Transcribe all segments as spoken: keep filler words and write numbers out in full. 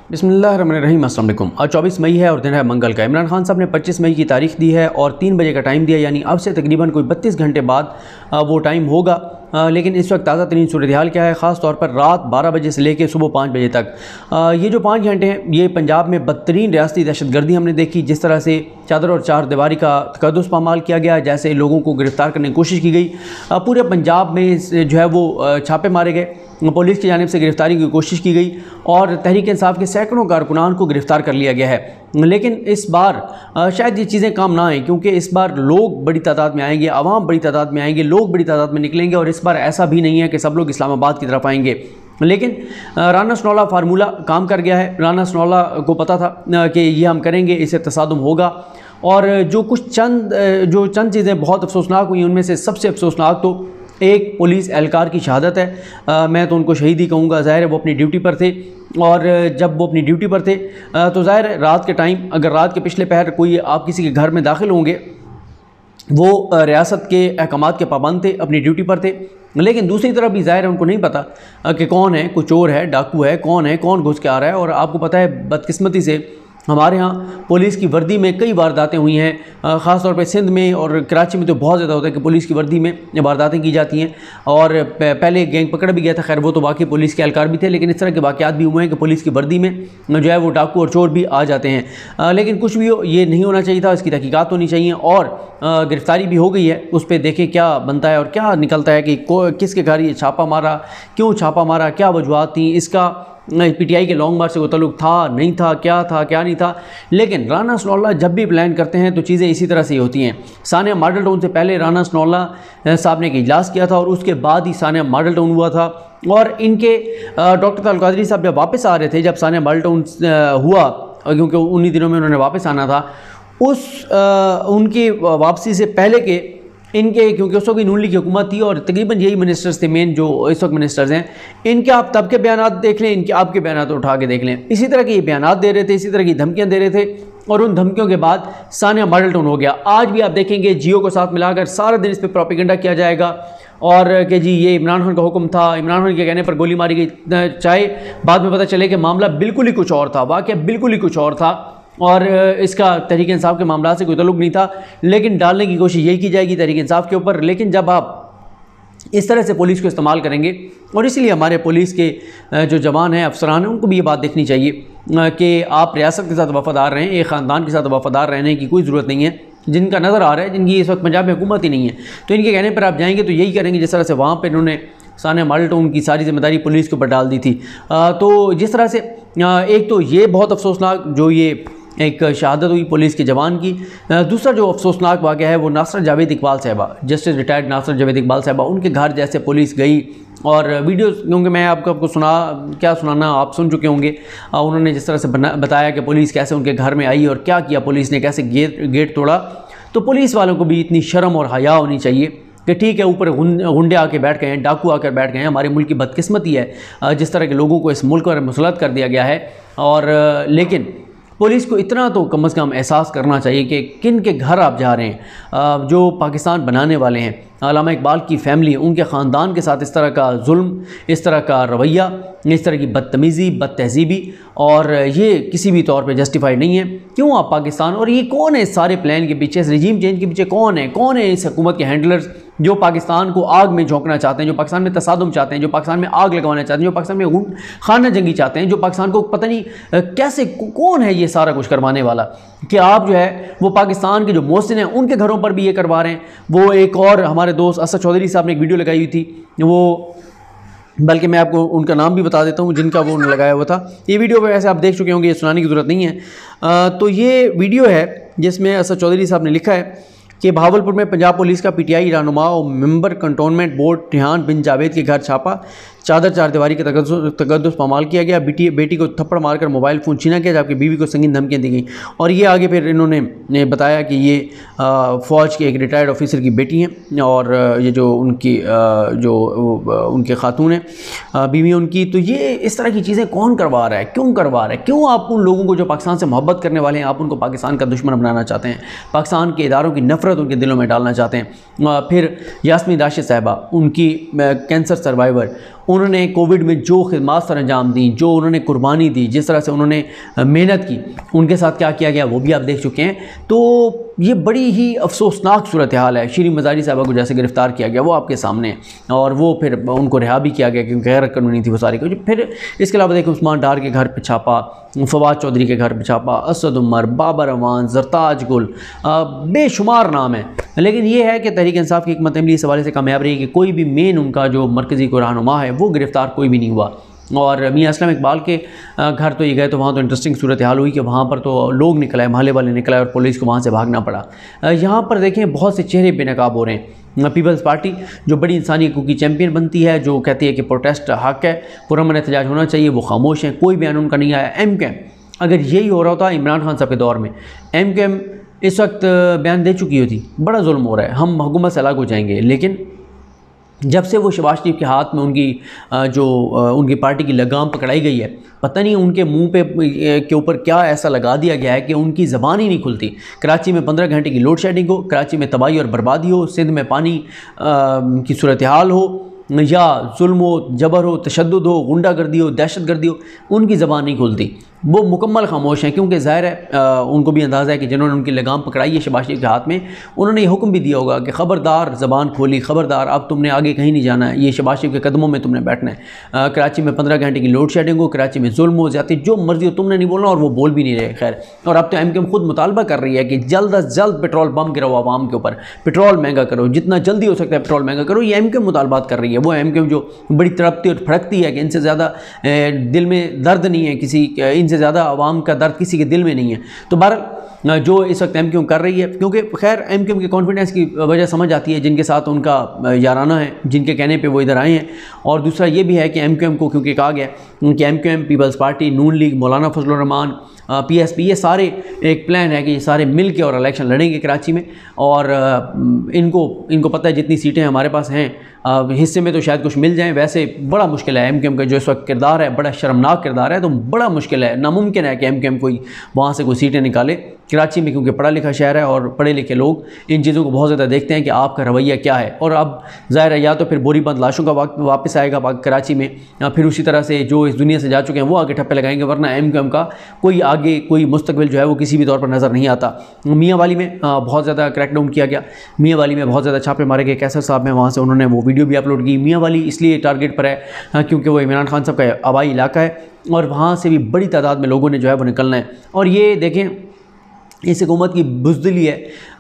बिस्मिल्लाहिर्रहमानिर्रहीम, अस्सलाम वालेकुम। आज चौबीस मई है और दिन है मंगल का। इमरान खान साहब ने पच्चीस मई की तारीख दी है और तीन बजे का टाइम दिया, यानी अब से तकरीबन कोई बत्तीस घंटे बाद वो टाइम होगा। आ, लेकिन इस वक्त ताज़ा तरीन सूरत हाल क्या है, ख़ास तौर पर रात बारह बजे से लेकर सुबह पाँच बजे तक आ, ये जो पाँच घंटे हैं ये पंजाब में बदतरीन रियासती दहशतगर्दी हमने देखी। जिस तरह से चादर और चार दीवारी का तकद्दुस पामाल किया गया, जैसे लोगों को गिरफ़्तार करने की कोशिश की गई। आ, पूरे पंजाब में जो है वो छापे मारे गए, पुलिस की जानिब से गिरफ़्तारी की कोशिश की गई और तहरीक इंसाफ के सैकड़ों कारकुनान को गिरफ़्तार कर लिया गया है। लेकिन इस बार शायद ये चीज़ें काम ना आएँ, क्योंकि इस बार लोग बड़ी तादाद में आएंगे, आवाम बड़ी तादाद में आएंगे, लोग बड़ी तादाद में निकलेंगे और इस बार ऐसा भी नहीं है कि सब लोग इस्लामाबाद की तरफ आएंगे। लेकिन राना सनौला फार्मूला काम कर गया है। राना सनौला को पता था कि ये हम करेंगे, इससे तसादुम होगा। और जो कुछ चंद जो चंद चीज़ें बहुत अफसोसनाक हुई, उनमें से सबसे अफसोसनाक तो एक पुलिस एहलकार की शहादत है। आ, मैं तो उनको शहीद ही कहूँगा। ज़ाहिर है वो अपनी ड्यूटी पर थे और जब वो अपनी ड्यूटी पर थे आ, तो ज़ाहिर है रात के टाइम, अगर रात के पिछले पहर कोई आप किसी के घर में दाखिल होंगे, वो रियासत के अहकामात के पाबंद थे, अपनी ड्यूटी पर थे। लेकिन दूसरी तरफ भी ज़ाहिर है उनको नहीं पता कि कौन है, कोई चोर है, डाकू है, कौन है, कौन घुस के आ रहा है। और आपको पता है बदकिस्मती से हमारे यहाँ पुलिस की वर्दी में कई वारदातें हुई हैं, ख़ास तौर पे सिंध में और कराची में तो बहुत ज़्यादा होता है कि पुलिस की वर्दी में वारदातें की जाती हैं। और पहले गैंग पकड़ भी गया था, खैर वो तो वाकई पुलिस के एहलकार भी थे, लेकिन इस तरह के वाक़यात भी हुए हैं कि पुलिस की वर्दी में जो है वो डाकू और चोर भी आ जाते हैं। लेकिन कुछ भी हो, ये नहीं होना चाहिए था, इसकी तहकीकात होनी चाहिए और गिरफ़्तारी भी हो गई है। उस पर देखें क्या बनता है और क्या निकलता है कि किसके घर ये छापा मारा, क्यों छापा मारा, क्या वजूहत थी, इसका पीटीआई के लॉन्ग मार्च से कोई ताल्लुक था, नहीं था, क्या था, क्या नहीं था। लेकिन राना सनौला जब भी प्लान करते हैं तो चीज़ें इसी तरह से ही होती हैं। सानिया मॉडल टाउन से पहले राना सनौला साहब ने एक इजलास किया था और उसके बाद ही सानिया मॉडल टाउन हुआ था। और इनके डॉक्टर तारुल कादरी साहब जब वापस आ रहे थे, जब सानिया मॉडल टाउन हुआ, क्योंकि उन्हीं दिनों में उन्होंने वापस आना था, उस आ, उनकी वापसी से पहले के इनके, क्योंकि उस वक्त नून लीग की हुकूमत थी और तकरीबन यही मिनिस्टर्स थे मेन जो इस वक्त मिनिस्टर्स हैं, इनके आप तब के बयान देख लें, इनके आपके बयान उठा के देख लें, इसी तरह के ये बयान दे रहे थे, इसी तरह की धमकियां दे रहे थे। और उन धमकियों के बाद सानिया मॉडल टाउन हो गया। आज भी आप देखेंगे जियो को साथ मिलाकर सारा दिन इस पर प्रोपेगेंडा किया जाएगा और कि जी ये इमरान खान का हुक्म था, इमरान खान के कहने पर गोली मारी गई, चाहे बाद में पता चले कि मामला बिल्कुल ही कुछ और था, वाक़या बिल्कुल ही कुछ और था और इसका तहरीक इंसाफ के मामला से कोई ताल्लुक नहीं था। लेकिन डालने की कोशिश यही की जाएगी तहरीक इंसाफ के ऊपर। लेकिन जब आप इस तरह से पुलिस को इस्तेमाल करेंगे, और इसीलिए हमारे पुलिस के जो जवान हैं, अफसरान हैं, उनको भी ये बात देखनी चाहिए कि आप रियासत के साथ वफ़ादार रहें, एक ख़ानदान के साथ वफ़ादार रहने की कोई ज़रूरत नहीं है। जिनका नज़र आ रहा है जिनकी इस वक्त पंजाब में हुकूमत ही नहीं है, तो इनके कहने पर आप जाएंगे तो यही करेंगे जिस तरह से वहाँ पर इन्होंने सानिया मॉडल टाउन की सारी जिम्मेदारी पुलिस के ऊपर डाल दी थी। आ, तो जिस तरह से आ, एक तो ये बहुत अफसोसनाक जो ये एक शहादत हुई पुलिस के जवान की। दूसरा जो अफसोसनाक वाक़या है वो नासर जावेद इकबाल साहबा, जस्टिस रिटायर्ड नासर जावेद इकबाल साहबा, उनके घर जैसे पुलिस गई और वीडियो, क्योंकि मैं आपको आपको सुना क्या सुनाना आप सुन चुके होंगे, उन्होंने जिस तरह से बना बताया कि पुलिस कैसे उनके घर में आई और क्या किया पुलिस ने, कैसे गेट गेट तोड़ा। तो पुलिस वालों को भी इतनी शर्म और हया होनी चाहिए कि ठीक है ऊपर गुंडे आके बैठ गए हैं, डाकू आकर बैठ गए हैं। हमारे मुल्क की बदकिस्मती है जिस तरह के लोगों को इस मुल्क पर मुसलत कर दिया गया है। और लेकिन पुलिस को इतना तो कम से कम एहसास करना चाहिए कि किन के घर आप जा रहे हैं। जो पाकिस्तान बनाने वाले हैं, अल्लामा इकबाल की फ़ैमिली, उनके ख़ानदान के साथ इस तरह का जुल्म, इस तरह का रवैया, इस तरह की बदतमीज़ी, बदतहज़ीबी, और ये किसी भी तौर पे जस्टिफाइड नहीं है। क्यों आप पाकिस्तान, और ये कौन है इस सारे प्लान के पीछे, इस रजीम चेंज के पीछे कौन है, कौन है इस हुकूमत के हैंडलर्स जो पाकिस्तान को आग में झोंकना चाहते हैं, जो पाकिस्तान में तसादुम चाहते हैं, जो पाकिस्तान में आग लगवाना चाहते हैं, जो पाकिस्तान में खाना जंगी चाहते हैं, जो पाकिस्तान को पता नहीं कैसे, कौन है ये सारा कुछ करवाने वाला, कि आप जो है वो पाकिस्तान के जो मोहसिन हैं उनके घरों पर भी ये करवा रहे हैं। वो एक और हमारे दोस्त असद चौधरी साहब ने एक वीडियो लगाई हुई थी, वो बल्कि मैं आपको उनका नाम भी बता देता हूँ जिनका वो उन्होंने लगाया हुआ था। ये वीडियो वैसे आप देख चुके होंगे, ये सुनाने की ज़रूरत नहीं है। आ, तो ये वीडियो है जिसमें असद चौधरी साहब ने लिखा है कि भावलपुर में पंजाब पुलिस का पीटीआई रहनुमा और member cantonment board Rehan bin Javed के घर छापा, चादर चार दीवारी का तकद्दुस पामाल किया गया, बेटी बेटी को थप्पड़ मारकर मोबाइल फ़ोन छीना गया, जबकि बीवी को संगीन धमकियाँ दी गई। और ये आगे फिर इन्होंने बताया कि ये फ़ौज के एक रिटायर्ड ऑफिसर की बेटी हैं और ये जो उनकी जो उनके खातून हैं बीवी उनकी। तो ये इस तरह की चीज़ें कौन करवा रहा है, क्यों करवा रहा है, क्यों आप उन लोगों को जो पाकिस्तान से मोहब्बत करने वाले हैं आप उनको पाकिस्तान का दुश्मन बनाना चाहते हैं, पाकिस्तान के इदारों की नफ़रत उनके दिलों में डालना चाहते हैं। फिर यास्मीन राशिद साहिबा, उनकी कैंसर सर्वाइवर, उन्होंने कोविड में जो खिदमत सर अंजाम दी, जो उन्होंने कुर्बानी दी, जिस तरह से उन्होंने मेहनत की, उनके साथ क्या किया गया वो भी आप देख चुके हैं। तो ये बड़ी ही अफसोसनाक सूरत हाल है। शीरीन मज़ारी साहबा को जैसे गिरफ़्तार किया गया वो आपके सामने है, और वो फिर उनको रिहा भी किया गया क्योंकि गैर कानूनी थी वो सारी कुछ। फिर इसके अलावा देखिए उस्मान डार के घर पर छापा, फवाद चौधरी के घर पर छापा, असद उमर, बाबर अवान, जरताज गुल, बेशुमार नाम है। लेकिन ये है कि तहरीक इंसाफ की हिकमत अमली इस हवाले से कामयाब रही कि कोई भी मेन उनका जो मरकज़ी को रहनुमा है वो गिरफ़्तार कोई भी नहीं हुआ। और मियाँ असलम इकबाल के घर तो ये गए तो वहाँ तो इंटरेस्टिंग सूरत हाल हुई कि वहाँ पर तो लोग निकल आए, महल्ले वाले निकल आए और पुलिस को वहाँ से भागना पड़ा। यहाँ पर देखें बहुत से चेहरे बेनकाब हो रहे हैं। पीपल्स पार्टी जो बड़ी इंसानी हकूक़ की चैम्पियन बनती है, जो कहती है कि प्रोटेस्ट हक़ है, पुरअमन एहतजाज होना चाहिए, वो खामोश हैं, कोई बयान उनका नहीं आया। एम क्यू एम, अगर यही हो रहा होता इमरान खान साहब के दौर में, एम क्यू एम इस वक्त बयान दे चुकी होती, बड़ा जुल्म हो रहा है, हम हुकूमत से अलग हो जाएंगे। लेकिन जब से वो शहबाज शरीफ के हाथ में उनकी जो उनकी पार्टी की लगाम पकड़ाई गई है, पता नहीं उनके मुंह पे के ऊपर क्या ऐसा लगा दिया गया है कि उनकी ज़बान ही नहीं खुलती। कराची में पंद्रह घंटे की लोड शेडिंग हो, कराची में तबाही और बर्बादी हो, सिंध में पानी की सूरत हाल हो, या जुल्म हो, जबर हो, तशद्दुद हो, गुंडागर्दी हो, दहशतगर्दी हो, उनकी ज़बान नहीं खुलती। वो मुकम्मल खामोश हैं क्योंकि ज़ाहिर है आ, उनको भी अंदाज़ा है कि जिन्होंने उनकी लगाम पकड़ाई है शहबाज शरीफ के हाथ में, उन्होंने ये हुक्म भी दिया होगा कि ख़बरदार ज़बान खोली, ख़बरदार अब तुमने आगे कहीं नहीं जाना है, ये शहबाज शरीफ के कदमों में तुमने बैठना है। आ, कराची में पंद्रह घंटे की लोड शेडिंग हो, कराची में जुल्म हो, जाती जो मर्जी हो, तुमने नहीं बोलना, और वो बोल भी नहीं रहे। खैर, और अब तो एम क्यू एम खुद मुतालबा कर रही है कि जल्द अज जल्द पेट्रोल पम्प गिराओ आवाम के ऊपर, पेट्रोल महंगा करो, जितना जल्दी हो सकता है पेट्रोल महंगा करो। ये एम क्यू एम मुतालबात कर रही है। वो एम क्यू एम जो बड़ी तड़पती और फड़कती है कि इनसे ज़्यादा दिल में दर्द नहीं है किसी, इनसे ज़्यादा आवाम का दर्द किसी के दिल में नहीं है। तो बहरहाल जो इस वक्त एम क्यू एम कर रही है, क्योंकि खैर एम क्यू एम के कॉन्फिडेंस की वजह समझ आती है, जिनके साथ उनका याराना है, जिनके कहने पे वो इधर आए हैं। और दूसरा ये भी है कि एम क्यू एम को क्योंकि कहा गया कि M Q M, people's party, Noon league, मौलाना Fazlur Rehman, P S P, ये सारे एक प्लान है कि ये सारे मिल के और इलेक्शन लड़ेंगे कराची में। और इनको इनको पता है जितनी सीटें हमारे पास हैं हिस्से में तो शायद कुछ मिल जाएं, वैसे बड़ा मुश्किल है। एम क्यू एम का जो इस वक्त किरदार है बड़ा शर्मनाक किरदार है, तो बड़ा मुश्किल है, नामुमकिन है कि एम क्यू एम कोई वहाँ से कोई सीटें निकाले कराची में, क्योंकि पढ़ा लिखा शहर है और पढ़े लिखे लोग इन चीज़ों को बहुत ज़्यादा देखते हैं कि आपका रवैया क्या है। और अब ज़ाहिर है या तो फिर बोरी बंद लाशों का वापस आएगा कराची में, या फिर उसी तरह से जो इस दुनिया से जा चुके हैं वो आगे ठप्पे लगाएंगे, वरना एम क्यू एम का कोई आगे कोई मुस्तकबिल जो है वो किसी भी तौर पर नज़र नहीं आता। मियाँ वाली में बहुत ज़्यादा क्रैकडाउन किया गया, मियाँ वाली में बहुत ज़्यादा छापे मारे गए। कैसर साहब में वहाँ से उन्होंने वो वीडियो भी अपलोड की। मियाँ वाली इसलिए टारगेट पर है क्योंकि वो इमरान खान साहब का आबाई इलाका है, और वहाँ से भी बड़ी तादाद में लोगों ने जो है वो निकलना है। और ये देखें इस हुकूमत की बुज़दिली है,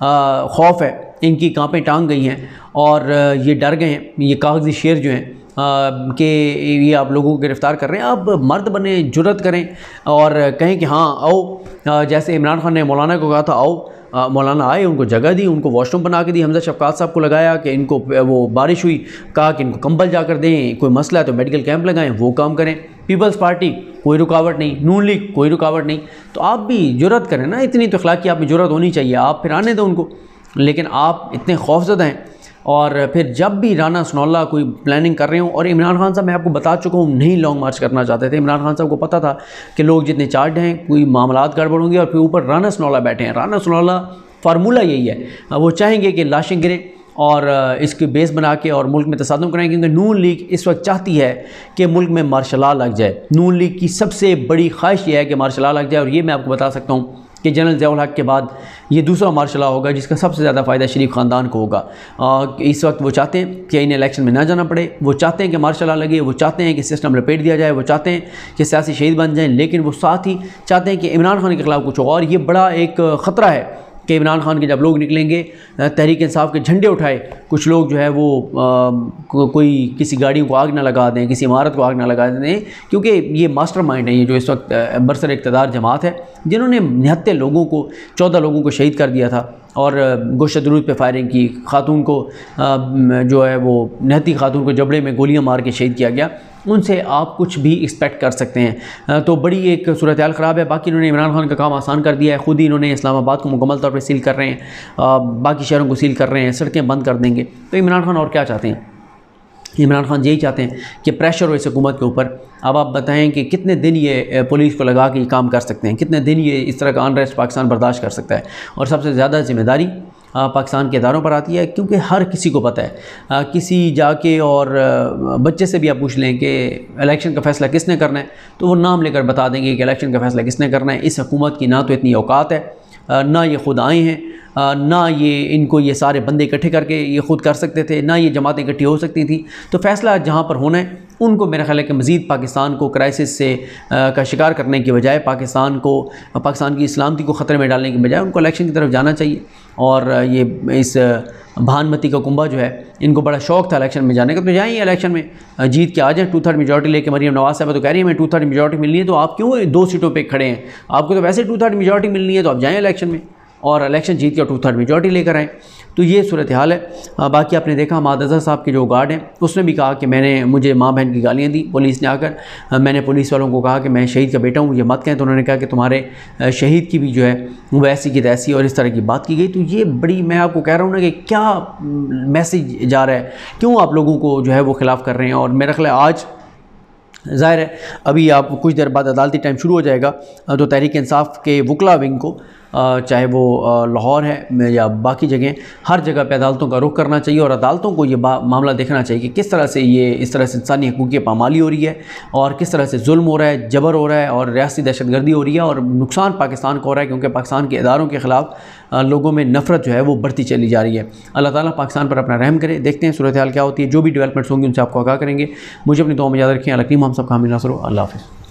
खौफ है, इनकी कांपें टांग गई हैं और ये डर गए हैं, ये कागज़ी शेर जो हैं कि ये आप लोगों को गिरफ़्तार कर रहे हैं। आप मर्द बने, जुर्रत करें और कहें कि हाँ आओ, जैसे इमरान खान ने मौलाना को कहा था आओ, मौलाना आए, उनको जगह दी, उनको वॉशरूम बना के दी, हमजा शफकात साहब को लगाया कि इनको वो बारिश हुई, कहा कि इनको कंबल जाकर दें, कोई मसला है तो मेडिकल कैंप लगाएं, वो काम करें। पीपल्स पार्टी कोई रुकावट नहीं, नून लीग कोई रुकावट नहीं। तो आप भी जुर्रत करें ना, इतनी तो अखलाक की आप में जुर्रत होनी चाहिए, आप फिर आने दो उनको। लेकिन आप इतने खौफज़दा हैं, और फिर जब भी राना सनौल्ला कोई प्लानिंग कर रहे हो, और इमरान खान साहब मैं आपको बता चुका हूँ नहीं लॉन्ग मार्च करना चाहते थे। इमरान खान साहब को पता था कि लोग जितने चार्ज हैं कोई मामलात गड़बड़ होंगे, और फिर ऊपर राना सनौल्ला बैठे हैं। राना सनौल्ला फार्मूला यही है, वो चाहेंगे कि लाशें गिरें और इसके बेस बना के और मुल्क में तसादुम कराएं, क्योंकि नून लीग इस वक्त चाहती है कि मुल्क में मार्शल लॉ लग जाए। नून लीग की सबसे बड़ी ख्वाहिश ये है कि मार्शल लॉ लग जाए, और ये मैं आपको बता सकता हूँ कि जनरल ज़िया उल हक के बाद ये दूसरा मार्शल लॉ होगा जिसका सबसे ज़्यादा फ़ायदा शरीफ ख़ानदान को होगा। आ, इस वक्त वो चाहते हैं कि इन्हें इलेक्शन में ना जाना पड़े, वो चाहते हैं कि मार्शल लॉ लगे, वो चाहते हैं कि सिस्टम लपेट दिया जाए, वो चाहते हैं कि सियासी शहीद बन जाएँ, लेकिन वो साथ ही चाहते हैं कि इमरान खान के ख़िलाफ़ कुछ हो। और ये बड़ा एक ख़तरा है कि इमरान खान के जब लोग निकलेंगे, तहरीक इंसाफ के झंडे उठाए, कुछ लोग जो है वो आ, को, कोई किसी गाड़ियों को आग ना लगा दें, किसी इमारत को आग ना लगा दें, क्योंकि ये मास्टरमाइंड है, ये जो इस वक्त बरसर इक़्तिदार जमात है, जिन्होंने निहत्ते लोगों को, चौदह लोगों को शहीद कर दिया था और गोशत दरूद पे फायरिंग की, खातून को आ, जो है वो निहत्ती खातून को जबड़े में गोलियां मार के शहीद किया गया। उनसे आप कुछ भी एक्सपेक्ट कर सकते हैं। तो बड़ी एक सूरत हाल ख़राब है। बाकी इन्होंने इमरान खान का काम आसान कर दिया है, ख़ुद ही इन्होंने इस्लामाबाद को मुकम्मल तौर पर सील कर रहे हैं, बाकी शहरों को सील कर रहे हैं, सड़कें बंद कर देंगे। तो इमरान खान और क्या चाहते हैं? इमरान खान यही चाहते हैं कि प्रेशर हो इस हुकूमत के ऊपर। अब आप बताएं कि कितने दिन ये पुलिस को लगा के ये काम कर सकते हैं, कितने दिन ये इस तरह का अनरेस्ट पाकिस्तान बर्दाश्त कर सकता है। और सबसे ज़्यादा ज़िम्मेदारी पाकिस्तान के इदारों पर आती है, क्योंकि हर किसी को पता है, आ, किसी जाके और बच्चे से भी आप पूछ लें कि इलेक्शन का फ़ैसला किसने करना है, तो वो नाम लेकर बता देंगे कि इलेक्शन का फ़ैसला किसने करना है। इस हुकूमत की ना तो इतनी औकात है, ना ये खुद आए हैं, ना ये इनको ये सारे बंदे इकट्ठे करके ये ख़ुद कर सकते थे, ना ये जमातें इकट्ठी हो सकती थी। तो फ़ैसला जहाँ पर होना है उनको मेरा ख्याल है कि मज़ीद पाकिस्तान को क्राइसिस से आ, का शिकार करने के बजाय, पाकिस्तान को पाकिस्तान की सलामती को ख़तरे में डालने के बजाय उनको इलेक्शन की तरफ जाना चाहिए। और ये इस भानमती का कुंबा जो है, इनको बड़ा शौक़ था इलेक्शन में जाने का, तो जाएँ इलेक्शन में जीत के आ जाए। टू थर्ड मेजॉरिटी लेके मरीम नवाज़ साहब तो कह रही है मैं टू थर्ड मेजॉरिटी मिलनी है, तो आप क्यों दो सीटों पर खड़े हैं? आपको तो वैसे टू थर्ड मेजॉरिटी मिलनी है, तो आप जाएँ इलेक्शन में और इलेक्शन जीत के टू थर्ड मेजॉरिटी लेकर आएँ। तो ये सूरत हाल है। बाकी आपने देखा मादजा साहब के जो गार्ड हैं उसने भी कहा कि मैंने मुझे माँ बहन की गालियाँ दी पुलिस ने आकर, मैंने पुलिस वालों को कहा कि मैं शहीद का बेटा हूँ, ये मत कहें। तो उन्होंने कहा कि तुम्हारे शहीद की भी जो है वो ऐसी की तैसी, और इस तरह की बात की गई। तो ये बड़ी, मैं आपको कह रहा हूँ ना कि क्या मैसेज जा रहा है, क्यों आप लोगों को जो है वो खिलाफ़ कर रहे हैं। और मेरा ख्याल आज ज़ाहिर है अभी आप कुछ देर बाद अदालती टाइम शुरू हो जाएगा, तो तहरीक इंसाफ के वकला विंग को, चाहे वो लाहौर है या बाकी जगह, हर जगह पे अदालतों का रुख करना चाहिए और अदालतों को ये मामला देखना चाहिए कि किस तरह से ये इस तरह से इंसानी हकूक़ की पामाली हो रही है और किस तरह से जुल्म हो रहा है, जबर हो रहा है और रियासती दहशतगर्दी हो रही है, और नुकसान पाकिस्तान को हो रहा है, क्योंकि पाकिस्तान के इदारों के ख़िलाफ़ लोगों में नफ़रत जो है वो बढ़ती चली जा रही है। अल्लाह ताला पाकिस्तान पर अपना रहम करे। देखते हैं सूरत हाल क्या होती है, जो भी डेवलपमेंट्स होंगी उनसे आपको आगाह करेंगे। मुझे अपनी दुआ में याद रखें। अल्लाह हम सब का हामी नासर हो। अल्लाह हाफ़िज़।